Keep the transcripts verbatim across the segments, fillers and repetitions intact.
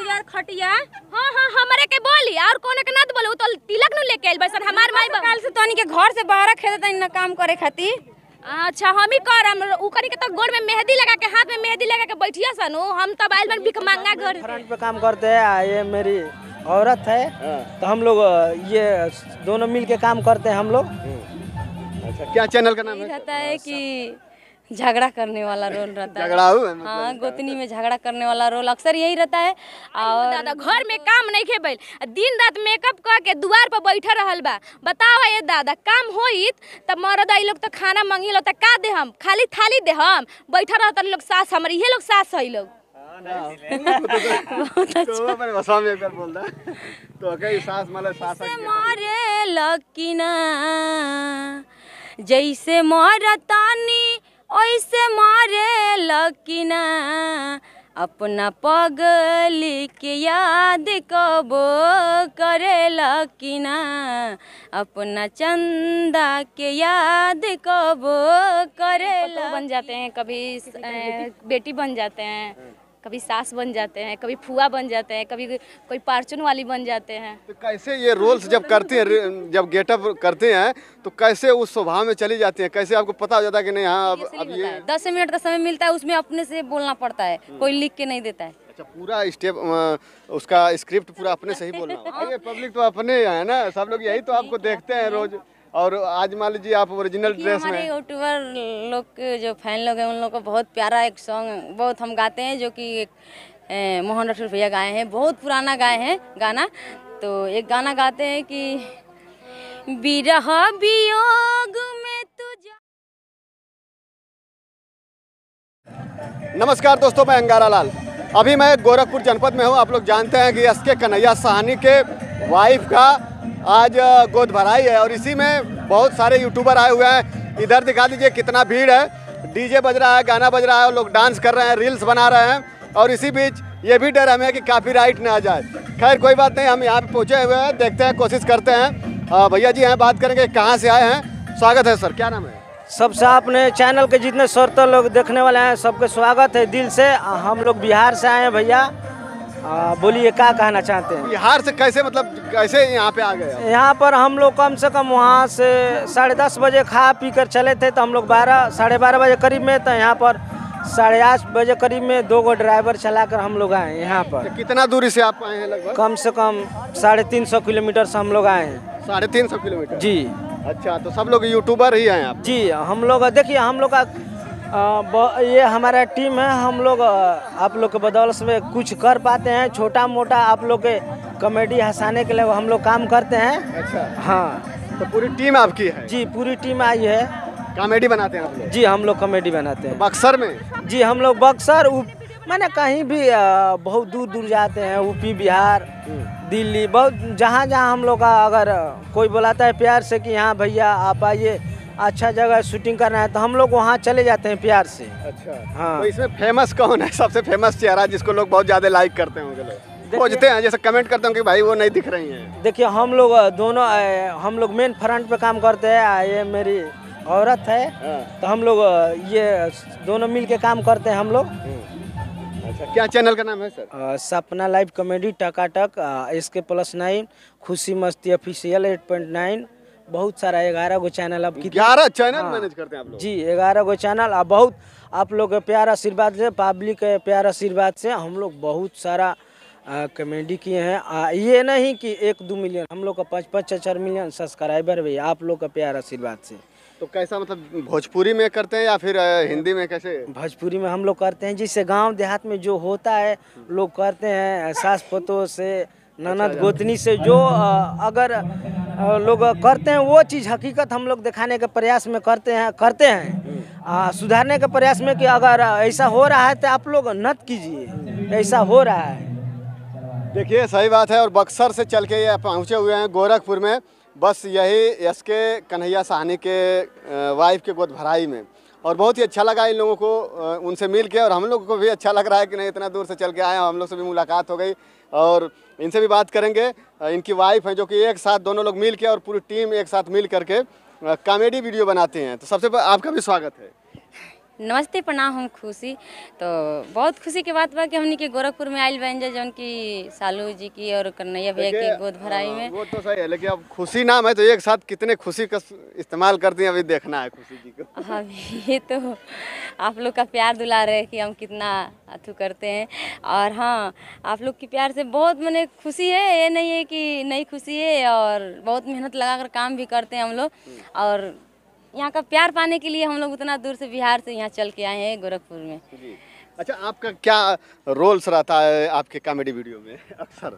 यार खटिया। हां हां हमरे के बोली और कोने के ना बोलू तो तिलक नु लेके आइल बसन हमार माई काल से तनी के घर से बाहर खेदे तनी ना काम करे खातिर। अच्छा हम ही करम उकरी के तो गोड़ में मेहंदी लगा के हाथ में मेहंदी लगा के बैठिया सनु हम तो आइल बन भिख मांगा घर फ्रंट पे काम करते हैं। ये मेरी औरत है तो हम लोग ये दोनों मिल के काम करते हैं हम लोग। अच्छा क्या चैनल का नाम है? रहता है कि झगड़ा करने वाला रोल रहता है। झगड़ाऊ है हाँ गोतनी में झगड़ा करने वाला रोल अक्सर यही रहता है। और दादा घर में काम नहीं के बैल दिन रात मेकअप कर के द्वार पर बैठा रहल बा। बताओ ये दादा काम होइत तब मरद आई लोग तो खाना मंगी लो तो का दे हम खाली थाली दे हम बैठा रहता लोग सास हमारे ये लोग सास है लोग। बहुत अच्छा तो भाषा में एक बार बोल दा तो कई सास मतलब सास मारे लकीना जैसे मरतानी ऐसे मारे लकीना अपना पगली के याद कबो करे लकीना अपना चंदा के याद कबो करे बन जाते हैं कभी बेटी बन जाते हैं कभी सास बन जाते हैं कभी फुआ बन जाते हैं कभी कोई पार्चुन वाली बन जाते हैं। तो कैसे ये रोल्स जब करते हैं जब गेटअप करते हैं तो कैसे उस स्वभाव में चली जाती हैं कैसे आपको पता हो जाता है कि नहीं हाँ अब अब ये दस मिनट का समय मिलता है उसमें अपने से बोलना पड़ता है कोई लिख के नहीं देता है। अच्छा पूरा स्टेप उसका स्क्रिप्ट पूरा अपने से ही बोलना होगा। ये पब्लिक तो अपने है ना सब लोग यही तो आपको देखते हैं रोज और आज मान लीजिए आप ओरिजिनल ड्रेस में। हमारे यूट्यूबर लोग के जो फैन लोग हैं उन लोग को बहुत प्यारा एक सॉन्ग बहुत हम गाते हैं जो कि मोहन राठौर भैया गाए हैं बहुत पुराना गाए हैं गाना। तो एक गाना गाते हैं कि बिरह वियोग में तुझ। नमस्कार दोस्तों मैं अंगारा लाल अभी मैं गोरखपुर जनपद में हूँ। आप लोग जानते हैं कि एस के कन्हैया साहनी के वाइफ का आज गोद भराई है और इसी में बहुत सारे यूट्यूबर आए हुए हैं। इधर दिखा दीजिए कितना भीड़ है डीजे बज रहा है गाना बज रहा है और लोग डांस कर रहे हैं रील्स बना रहे हैं और इसी बीच ये भी डर हमें कि कॉपीराइट ना आ जाए। खैर कोई बात नहीं हम यहाँ पे पहुँचे हुए हैं देखते हैं कोशिश करते हैं। भैया जी हैं बात करेंगे कहाँ से आए हैं। स्वागत है सर क्या नाम है? सबसे अपने चैनल के जितने श्रोता लोग देखने वाले हैं सबके स्वागत है दिल से। हम लोग बिहार से आए हैं भैया बोलिए क्या कहना चाहते हैं? बिहार से कैसे मतलब कैसे यहाँ पे आ गए? यहाँ पर हम लोग कम से कम वहाँ से साढ़े दस बजे खा पी कर चले थे तो हम लोग बारह साढ़े बारह बजे करीब में तो यहाँ पर साढ़े आठ बजे करीब में दो गो ड्राइवर चलाकर हम लोग आए यहाँ पर। तो कितना दूरी से आप आए हैं लगभग? कम से कम साढ़े तीन सौ किलोमीटर से हम लोग आए हैं। साढ़े तीन सौ किलोमीटर जी। अच्छा तो सब लोग यूट्यूबर ही हैं आप? जी हम लोग देखिए हम लोग का आ, ये हमारा टीम है। हम लोग आप लोग के बदौलत में कुछ कर पाते हैं छोटा मोटा आप लोग के कॉमेडी हंसाने के लिए हम लोग काम करते हैं। अच्छा हाँ तो पूरी टीम आपकी है? जी पूरी टीम आई है। कॉमेडी बनाते हैं आप लोग? जी हम लोग कॉमेडी बनाते हैं। बक्सर में? जी हम लोग बक्सर मैंने कहीं भी आ, बहुत दूर दूर जाते हैं यूपी बिहार दिल्ली बहुत जहाँ जहाँ हम लोग का अगर कोई बुलाता है प्यार से कि यहाँ भैया आप आइए अच्छा जगह शूटिंग करना है तो हम लोग वहाँ चले जाते हैं प्यार से। अच्छा हाँ तो इसमें फेमस कौन है सबसे फेमस चेहरा जिसको लोग बहुत ज़्यादा लाइक करते होंगे लोग खोजते हैं जैसे कमेंट करते हैं कि भाई वो नहीं दिख रही हैं? देखिए हम लोग दोनों हम लोग मेन फ्रंट पे काम करते हैं। ये मेरी औरत है तो हम लोग ये दोनों मिल के काम करते हैं हम लोग। अच्छा क्या चैनल का नाम है सर? सपना लाइव कॉमेडी टकाटक एस के प्लस नाइन खुशी मस्ती ऑफिशियल एट पॉइंट नाइन बहुत सारा ग्यारह गो चैनल अब ग्यारह चैनल मैनेज करते हैं आप लोग? जी ग्यारह गो चैनल अब बहुत आप लोग के प्यार आशीर्वाद से पब्लिक के प्यार आशीर्वाद से हम लोग बहुत सारा कॉमेडी किए हैं। आ, ये नहीं कि एक दो मिलियन हम लोग का पाँच पाँच चार मिलियन सब्सक्राइबर भी आप लोग का प्यार आशीर्वाद से। तो कैसा मतलब भोजपुरी में करते हैं या फिर हिंदी में कैसे? भोजपुरी में हम लोग करते हैं जिससे गांव देहात में जो होता है लोग करते हैं सास पोतों से ननद गोतनी से जो अगर लोग करते हैं वो चीज़ हकीकत हम लोग दिखाने के प्रयास में करते हैं करते हैं आ, सुधारने के प्रयास में कि अगर ऐसा हो रहा है तो आप लोग नत कीजिए ऐसा हो रहा है। देखिए सही बात है और बक्सर से चल के ये पहुँचे हुए हैं गोरखपुर में बस यही एस के कन्हैया साहनी के वाइफ के गोद भराई में और बहुत ही अच्छा लगा इन लोगों को उनसे मिल के और हम लोग को भी अच्छा लग रहा है कि नहीं इतना दूर से चल के आए हम लोग से भी मुलाकात हो गई और इनसे भी बात करेंगे। इनकी वाइफ है जो कि एक साथ दोनों लोग मिल के और पूरी टीम एक साथ मिल करके कॉमेडी वीडियो बनाते हैं। तो सबसे पहले आपका भी स्वागत है। नमस्ते प्रणाम, हम खुशी। तो बहुत खुशी की बात बा कि हमनी के गोरखपुर में आइल बन जाए, जौन की सालू जी की और कन्हैया भैया की गोद भराई में। वो तो सही है, लेकिन अब खुशी नाम है तो एक साथ कितने खुशी का इस्तेमाल करती हैं अभी देखना है खुशी जी को। हाँ, ये तो आप लोग का प्यार दुलार है कि हम कितना अथू करते हैं। और हाँ, आप लोग की प्यार से बहुत मैंने खुशी है, ये नहीं है कि नहीं खुशी है। और बहुत मेहनत लगा कर काम भी करते हैं हम लोग, और यहाँ का प्यार पाने के लिए हम लोग उतना दूर से बिहार से यहाँ चल के आए हैं गोरखपुर में। जी। अच्छा, आपका क्या रोल्स रहता है आपके कॉमेडी वीडियो में? अक्सर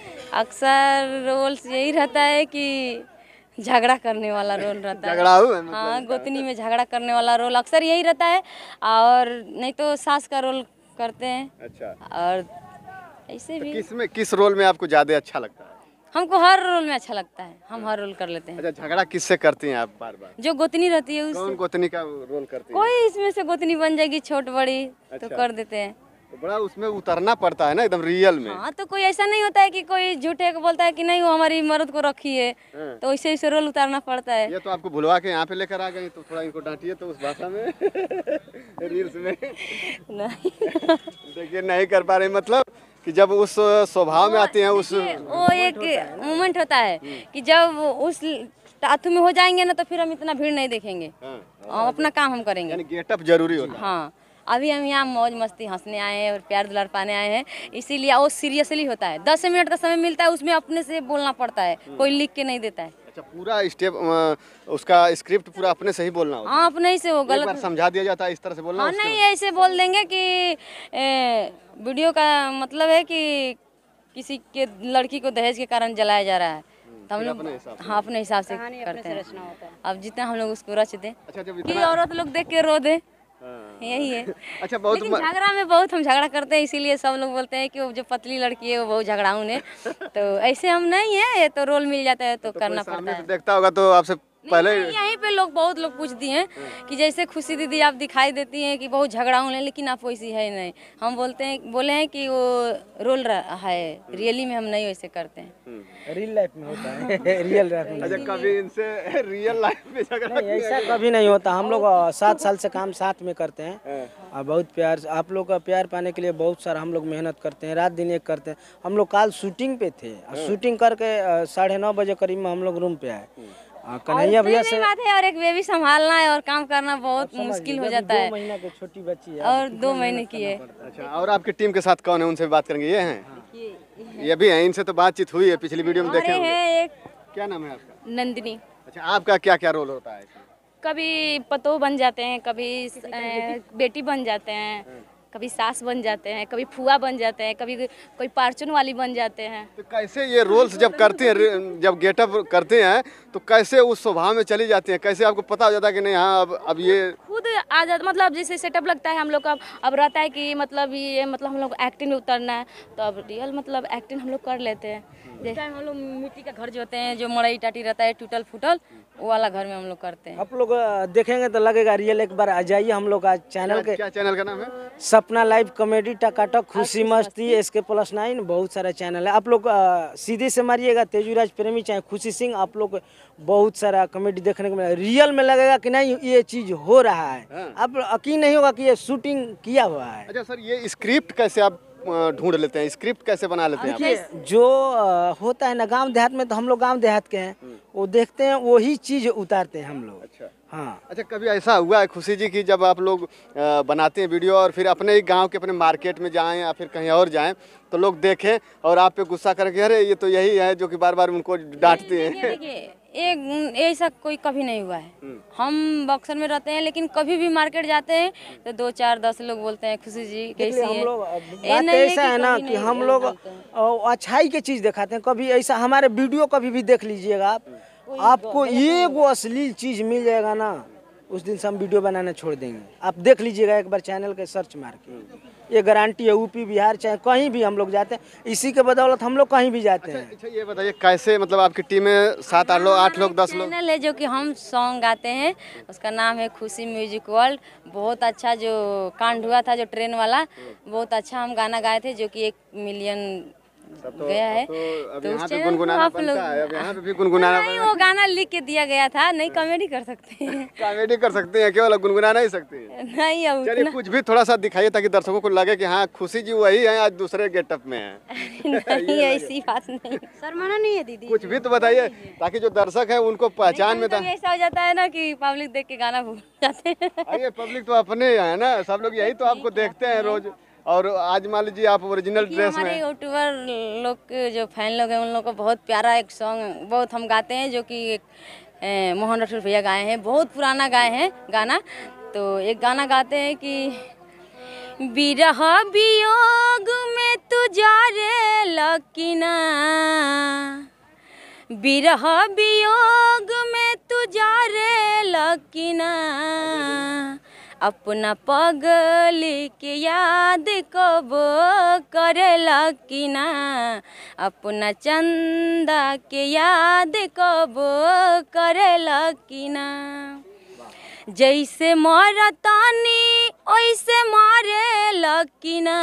अक्सर रोल्स यही रहता है कि झगड़ा करने वाला रोल रहता है। झगड़ाऊ है मतलब? हाँ, गोतनी में झगड़ा करने वाला रोल अक्सर यही रहता है, और नहीं तो सास का रोल करते हैं। अच्छा, और ऐसे भी किस में किस रोल में आपको ज्यादा अच्छा लगता है? हमको हर रोल में अच्छा लगता है, हम हर रोल कर लेते हैं। अच्छा, झगड़ा किससे करती हैं आप बार बार? जो गोतनी रहती है कौन उससे। गोतनी का रोल करती हैं? कोई इसमें से गोतनी बन जाएगी छोट बड़ी तो अच्छा। कर देते हैं। तो बड़ा उसमें उतरना पड़ता है ना एकदम रियल में। हाँ, तो कोई ऐसा नहीं होता है कि कोई झूठे को बोलता है कि नहीं वो हमारी मर्द को रखी है, हाँ। तो वैसे वैसे रोल उतारना पड़ता है। ये तो आपको भुलवा के यहाँ पे लेकर आ गई, तो थोड़ा इनको डांटिए तो उस भाषा में रील्स में। नहीं देखिए नहीं कर पा रहे, मतलब कि जब उस स्वभाव में आते हैं उस वो एक मोमेंट होता है कि जब उस टाथू में हो जाएंगे ना, तो फिर हम इतना भीड़ नहीं देखेंगे, हाँ। और अपना काम हम करेंगे। यानी गेटअप जरूरी होता है। हाँ, अभी हम यहाँ मौज मस्ती हंसने आए हैं और प्यार दुलार पाने आए हैं, इसीलिए वो सीरियसली होता है। दस मिनट का समय मिलता है, उसमें अपने से बोलना पड़ता है, कोई लिख के नहीं देता है। अच्छा, पूरा स्टेप उसका स्क्रिप्ट पूरा अपने से ही बोलना होता हाँ, अपने ही से वो है? एक बार गलत समझा दिया जाता है इस तरह से बोलना? हाँ, उसके नहीं ऐसे बोल देंगे कि ए, वीडियो का मतलब है कि किसी के लड़की को दहेज के कारण जलाया जा रहा है, तो हम फिर लोग अपने हिसाब से। हाँ अपने हिसाब से करते हैं। अब जितना हम लोग उसको रच दें अच्छा, जब कि इतना औरत लोग देख के रो दे, हाँ। यही है। अच्छा, बहुत लेकिन झगड़ा में बहुत हम झगड़ा करते हैं, इसीलिए सब लोग बोलते हैं कि वो जो पतली लड़की है वो बहुत झगड़ाऊ है। तो ऐसे हम नहीं है, ये तो रोल मिल जाता है तो, तो करना कोई पड़ता सामने है। से देखता होगा तो आपसे पहले नहीं, यहीं पे लोग बहुत लोग पूछ दिए हैं कि जैसे खुशी दीदी आप दिखाई देती हैं कि बहुत झगड़ाऊ हैं, लेकिन आप वैसी है नहीं। हम बोलते हैं बोले हैं कि वो रोल है, रियली में हम नहीं वैसे करते हैं। रियल लाइफ में होता है रियल लाइफ में अच्छा, कभी इनसे रियल लाइफ में झगड़ा नहीं, ऐसा कभी नहीं होता। हम लोग अ, सात साल से काम साथ में करते हैं, और बहुत प्यार आप लोग का प्यार पाने के लिए बहुत सारा हम लोग मेहनत करते हैं, रात दिन एक करते हैं। हम लोग कल शूटिंग पे थे, और शूटिंग करके अ, साढ़े नौ बजे करीब में हम लोग रूम पे आए। अ, कन्हैया भैया से बात है, और एक बेबी संभालना है और काम करना बहुत मुश्किल हो जाता है, दो महीना की छोटी बच्ची है, और दो महीने की है। अच्छा, और आपकी टीम के साथ कौन है, उनसे भी बात करेंगे? ये हैं, ये भी हैं, इनसे तो बातचीत हुई है पिछली वीडियो में देखे अरे होंगे। है एक क्या नाम है आपका? नंदिनी। अच्छा, आपका क्या क्या रोल होता है इसमें? कभी पतोह बन जाते हैं, कभी अ, बेटी बन जाते हैं, कभी सास बन जाते हैं, कभी फुआ बन जाते हैं, कभी कोई पार्चुन वाली बन जाते हैं। तो कैसे ये रोल्स जब करते हैं, जब गेटअप करते हैं तो कैसे उस स्वभाव में चली जाती हैं? कैसे आपको पता हो जाता है कि नहीं हाँ अब अब ये खुद आ जाता, मतलब जैसे सेटअप लगता है हम लोग का, अब रहता है कि मतलब ये मतलब हम लोग एक्टिंग में उतरना है, तो अब रियल मतलब एक्टिंग हम लोग कर लेते हैं। जिस टाइम हम लोग मिट्टी का घर जो होते हैं, जो मड़ई टाटी रहता है टूटल फूटल, वो वाला घर में हम लोग करते हैं। आप लोग अ, देखेंगे तो लगेगा रियल। एक बार आ जाइए हम लोग आज चैनल के, क्या चैनल का नाम है? सपना लाइव कॉमेडी टकाटक खुशी मस्ती एस के प्लस नाइन, बहुत सारा चैनल है। आप लोग अ, सीधे से मारिएगा तेजूराज प्रेमी चाहे खुशी सिंह, आप लोग बहुत सारा कॉमेडी देखने को मिलेगा। रियल में लगेगा कि नहीं ये चीज हो रहा है, आप यकीन नहीं होगा कि ये शूटिंग किया हुआ है। अच्छा सर, ये स्क्रिप्ट कैसे आप अ, ढूंढ लेते हैं, स्क्रिप्ट कैसे बना लेते हैं आप? देखिए जो अ, होता है ना गांव देहात में, तो हम लोग गांव देहात के हैं, वो देखते हैं वही चीज उतारते हैं हम लोग। अच्छा हाँ, अच्छा, कभी ऐसा हुआ है खुशी जी कि जब आप लोग अ, बनाते हैं वीडियो और फिर अपने ही गांव के अपने मार्केट में जाएं या फिर कहीं और जाएं तो लोग देखें और आप पे गुस्सा करके अरे ये तो यही है जो कि बार बार उनको डांटते हैं? देखिए एक ऐसा कोई कभी नहीं हुआ है। हम बक्सर में रहते हैं, लेकिन कभी भी मार्केट जाते हैं तो दो चार दस लोग बोलते हैं खुशी जी कैसी इसलिए हम है। लोग ये बात नहीं है ऐसा है ना कभी कि नहीं हम लोग बोलते हैं। अ, अच्छाई की चीज दिखाते हैं। कभी ऐसा हमारे वीडियो कभी भी देख लीजिएगा आप, आपको ये वो अश्लील चीज मिल जाएगा ना, उस दिन से हम वीडियो बनाना छोड़ देंगे। आप देख लीजिएगा एक बार चैनल के सर्च मार के, ये गारंटी है। यूपी बिहार चाहे कहीं भी हम लोग जाते हैं, इसी के बदौलत हम लोग कहीं भी जाते हैं। अच्छा ये बताइए कैसे, मतलब आपकी टीम में सात आठ लोग आठ लोग दस लोग? चैनल है जो कि हम सॉन्ग गाते हैं, उसका नाम है खुशी म्यूजिक वर्ल्ड। बहुत अच्छा जो कांड हुआ था जो ट्रेन वाला, बहुत अच्छा हम गाना गाए थे जो कि एक मिलियन तो, गया है। तो अब तो यहाँ उस पे चैनल को गुनगुनाना आप लोग बनता है, अब यहाँ पे भी गुनगुनाना नहीं, वो गाना लिख के दिया गया था, नहीं कॉमेडी कर सकते हैं। कॉमेडी कर सकते हैं, केवल गुनगुना नहीं सकते हैं। नहीं अब चलिए कुछ भी थोड़ा सा दिखाइए ताकि दर्शकों को लगे कि हाँ खुशी जी वही है, आज दूसरे गेटअप में है। नहीं ऐसी बात नहीं। शर्माना नहीं है दीदी। कुछ भी तो बताइए ताकि जो दर्शक है उनको पहचान में। कभी ऐसा हो जाता है ना कि पब्लिक देख के गाना भूल जाते हैं। अरे पब्लिक तो अपने है ना, सब लोग यही तो आपको देखते हैं रोज। और आज मान लीजिए आप ओरिजिनल ड्रेस हमारे में। यूट्यूबर लोग के जो फैन लोग हैं उन लोग को बहुत प्यारा एक सॉन्ग बहुत हम गाते हैं, जो कि ए, मोहन राठौर भैया गाए हैं, बहुत पुराना गाए हैं गाना। तो एक गाना गाते हैं कि बिरह वियोग में तू जा रे लकीना, बिरह वियोग में तू जा रे लकीना, अपना पगली के याद कब करेला कि ना, अपना चंदा के याद कब करेला कि ना। जैसे मरतानी ओइसे मारेला कि ना,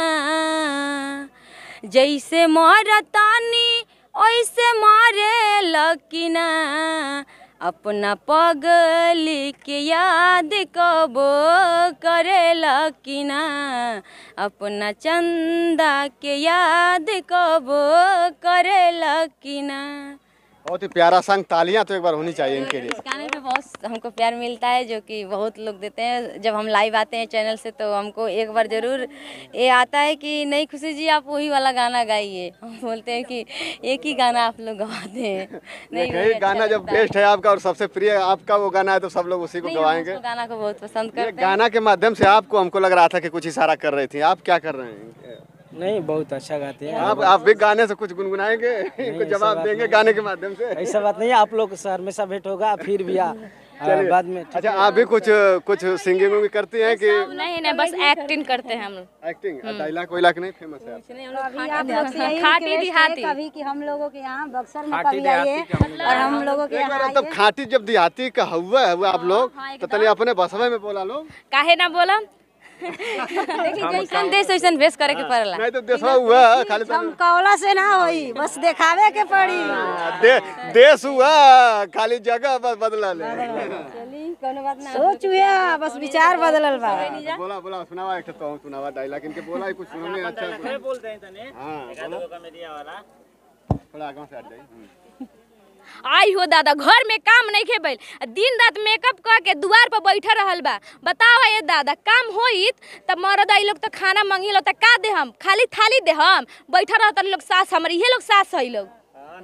जैसे मरतानी ओइसे मारेला कि ना, अपना पगली के याद कब करेला कि ना, अपना चंदा के याद कब करेला कि ना। बहुत ही प्यारा सॉन्ग, तालियां तो एक बार होनी चाहिए इनके लिए। इस गाने पे बहुत हमको प्यार मिलता है, जो कि बहुत लोग देते हैं। जब हम लाइव आते हैं चैनल से तो हमको एक बार ज़रूर ये आता है कि नहीं खुशी जी आप वही वाला गाना गाइए। हम बोलते हैं कि एक ही गाना आप लोग गवाते हैं। नहीं यही गाना जब बेस्ट है आपका और सबसे प्रिय आपका वो गाना है तो सब लोग उसी को गवाएंगे। गाना को बहुत पसंद ये करते हैं। गाना के माध्यम से आपको हमको लग रहा था कि कुछ इशारा कर रही थी, आप क्या कर रहे हैं? नहीं बहुत अच्छा गाते हैं आप आप भी गाने से कुछ गुनगुनाएंगे, इनको ऐसा जवाब बात देंगे नहीं। गाने के माध्यम से। ऐसा बात नहीं है, आप लोग से हमेशा भेंट होगा फिर भी आ, आ, बाद में। अच्छा आप भी कुछ कुछ सिंगिंग भी करती हैं कि नहीं नहीं बस एक्टिंग करते हैं हम लोग। एक्टिंग? डायलॉग वायलॉग नहीं फेमस है? अभी आप लोग से यही खाटी रिक्वेस्ट है देहाती। कभी कि हम लोगों के यहाँ बक्सर में कभी आइए और हम लोगों के एक बार यहाँ तब खाटी जब देहाती का हुआ है वो आप लोग तो तनी अपने बसवे में बोला लो। काहे ना बोला। देखिए जैसन देश वैसन भेष करे के पड़ला। नहीं तो देशवा हुआ खाली तो हम कौला से ना होई, बस दिखावे के पड़ी। दे, देश हुआ खाली जगह बस बदला ले। कोनो बात ना। सोच हुआ बस विचार बदलल बा। बोला बोला सुनावा एक तो सुनावा डायलॉग इनके बोला ही कुछ सुनने अच्छा बोलते हैं तने हां कॉमेडिया वाला थोड़ा आगे से हट जाइए। आई हो दादा घर में काम नहीं के बैल, दिन रात मेकअप कर के द्वार पर बैठा रहल बा। बताओ ये दादा काम होइत तब मरद आई लोग तो खाना मंगी लो तो का दे हम, खाली थाली दे हम बैठा रहता लोग सास हमारे ये लोग सास है लोग।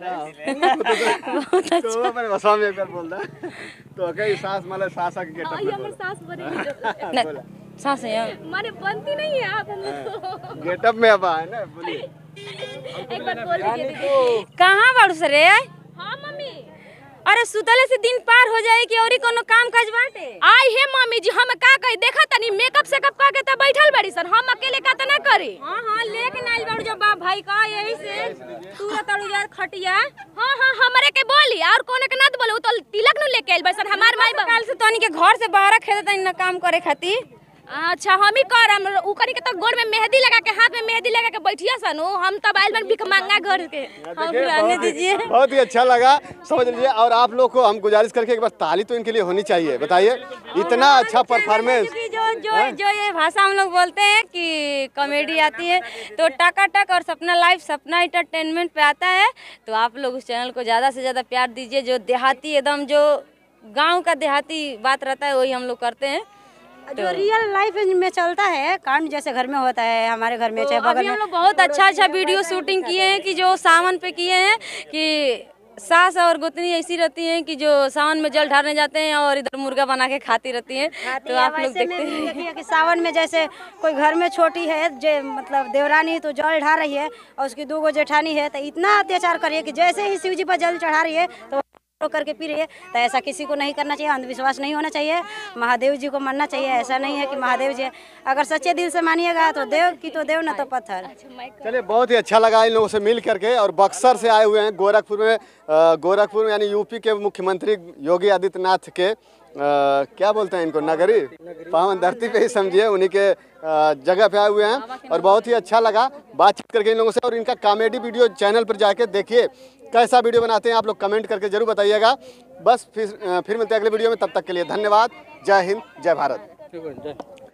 तो मैंने बसवा में एक बार बोल दा तो कई सास मतलब सासा के गेटअप में हमर सास बने सास है माने बनती नहीं है आप हम लोग। गेटअप में अब है ना बोलिए। एक बार बोल दीजिए दीदी। कहाँ बाड़ू सरे? हां मम्मी। अरे सुतले से दिन पार हो जाए कि औरी कोनो काम काज बाटे? आई हे मम्मी जी हम का कही देखा तनी मेकअप से कप का के त बैठल बड़ी सन, हम अकेले का त ना करी। हां हां लेके नाइल बाड़ू जब बाप भाई का यही से तू तड़ू यार खटिया। हां हां हमरे के बोली और कोने के ना बोलू तो तिलक नु लेके आइल बसन हमार माई काल से तनी के घर से बाहर खेदे तनी ना काम करे खातिर। अच्छा हम ही करम उकनी के तो गोड़ में मेहंदी लगा के हाथ में मेहंदी लगा के बैठिया सनु हम तब आइल बन भिख मांगा घर के। हम रहने दीजिए। बहुत ही अच्छा लगा समझ लीजिए। और आप लोग को हम गुजारिश करके एक बार ताली तो इनके लिए होनी चाहिए। बताइए इतना अच्छा परफॉर्मेंस। जो जो जो ये भाषा हम लोग बोलते हैं कि कॉमेडी आती है तो टकाटक और सपना लाइव सपना एंटरटेनमेंट पे आता है। तो आप लोग उस चैनल को ज़्यादा से ज़्यादा प्यार दीजिए। जो देहाती एकदम जो गाँव का देहाती बात रहता है वही हम लोग करते हैं। जो रियल लाइफ में चलता है कांड जैसे घर में होता है हमारे घर में चाहे अभी बगल हम में। लोग बहुत अच्छा अच्छा वीडियो शूटिंग किए हैं कि जो सावन पे किए हैं कि सास और गोतनी ऐसी रहती हैं कि जो सावन में जल ढारने जाते हैं और इधर मुर्गा बना के खाती रहती हैं। तो आप लोग देखते हैं देखिए कि सावन में जैसे कोई घर में छोटी है जो मतलब देवरानी तो जल ढा रही है और उसकी दो गो जेठानी है तो इतना अत्याचार करिए कि जैसे ही शिव जी पर जल चढ़ा रही है तो करके पी रही है। तो ऐसा किसी को नहीं करना चाहिए, अंधविश्वास नहीं होना चाहिए, महादेव जी को मानना चाहिए। ऐसा नहीं है कि महादेव जी अगर सच्चे दिल से मानिएगा तो देव की तो देव न तो पत्थर। चलिए बहुत ही अच्छा लगा इन लोगों से मिल करके। और बक्सर से आए हुए हैं गोरखपुर में, गोरखपुर में यानी यूपी के मुख्यमंत्री योगी आदित्यनाथ के क्या बोलते हैं इनको, नगरी पावन धरती पे ही समझिए, उन्हीं के आ, जगह पे आए हुए हैं और बहुत ही अच्छा लगा बातचीत करके इन लोगों से। और इनका कॉमेडी वीडियो चैनल पर जाके देखिए, कैसा वीडियो बनाते हैं आप लोग कमेंट करके जरूर बताइएगा। बस फिर फिर मिलते हैं अगले वीडियो में, तब तक के लिए धन्यवाद। जय हिंद, जय भारत।